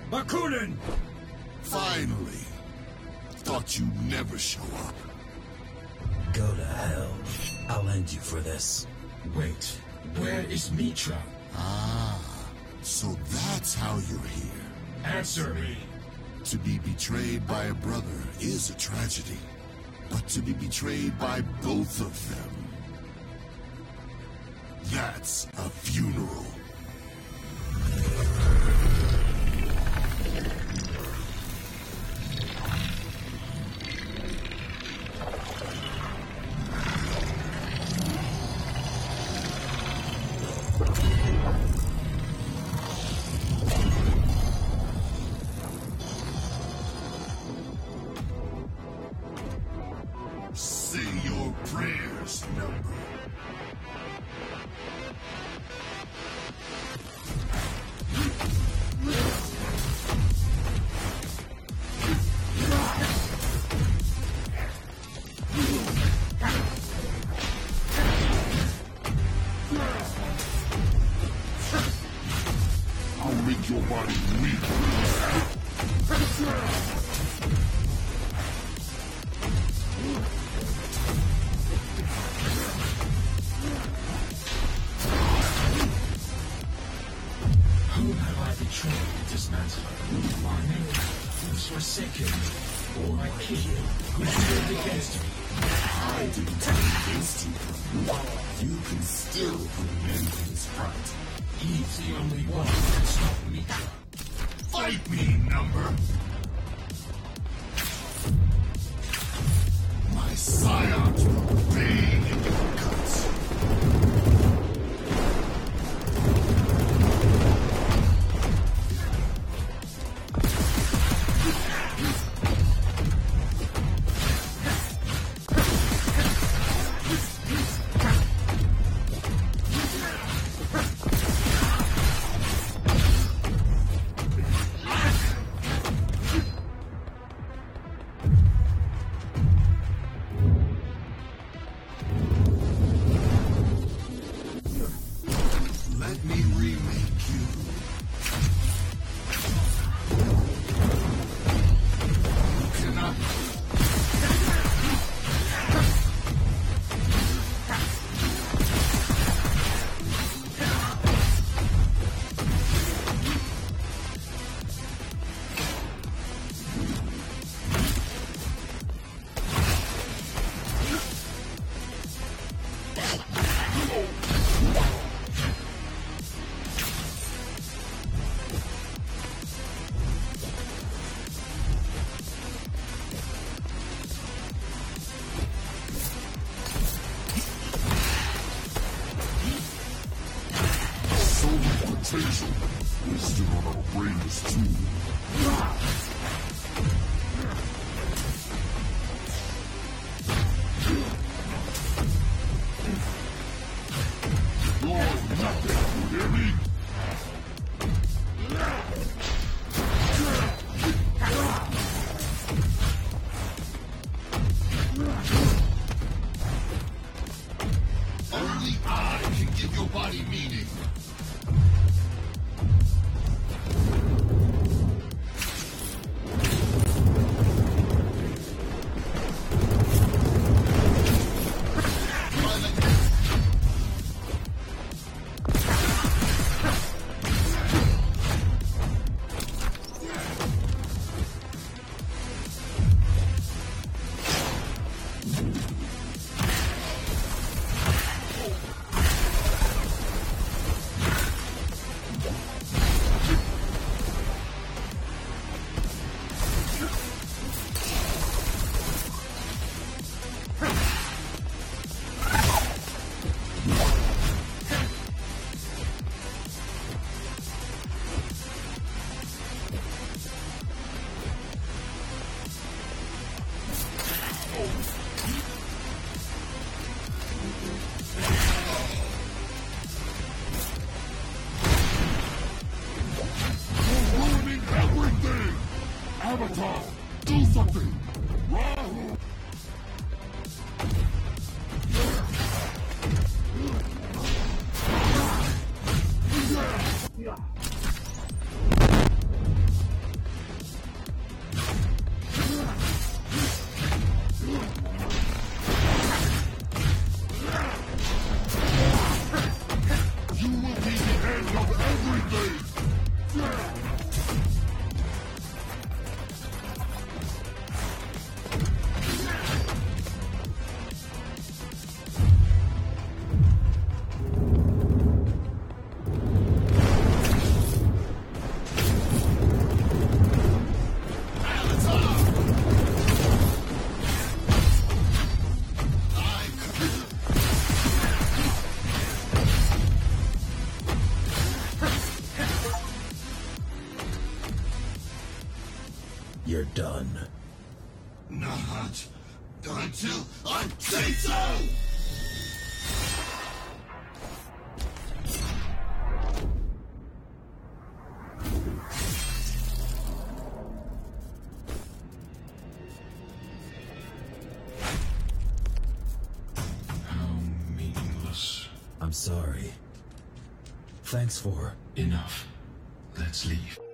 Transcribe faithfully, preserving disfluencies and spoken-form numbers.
Bakunin! Finally. Thought you'd never show up. Go to hell. I'll end you for this. Wait, where is Mitra? Ah, so that's how you're here. Answer me. To be betrayed by a brother is a tragedy. But to be betrayed by both of them, that's a funeral. Say your prayers, number. I'll make your body weak. Whom have I betrayed, Dismantler? My name, who's forsaken, or my king, who turned against me? I didn't turn against you. You can still put an end to this fight. He's the only one who can stop Mitra. Fight me, number. My scions will bathe in your guts. Let me remake you. You cannot. So much potential. We still don't know how brain this too. You're nothing, you hear me? Only I can give your body meaning. Avatar, do something! Rahu! you're done. Not until I say so! I'm sorry. Thanks for... Enough. Let's leave.